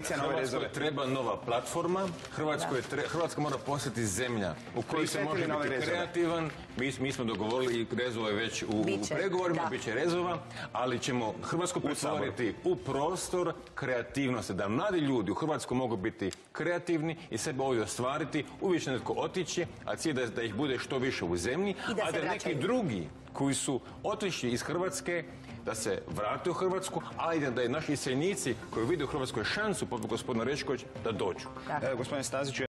Hrvatskoj treba nova platforma, Hrvatska mora postati zemlja u kojoj se može biti kreativan. Mi smo dogovorili, rezova je već u pregovorima, bit će rezova, ali ćemo Hrvatsku pretvoriti u prostor kreativnosti, da mladi ljudi u Hrvatskoj mogu biti kreativni i sebe ovdje ostvariti, uvijek će netko otići, a cilj je da ih bude što više u zemlji, a da neki drugi koji su otišli iz Hrvatske, da se vrate u Hrvatsku, ali da je naši iseljenici koji vide u Hrvatskoj šansu, poput gospodina Rečković, da dođu. Gospodine Staziću,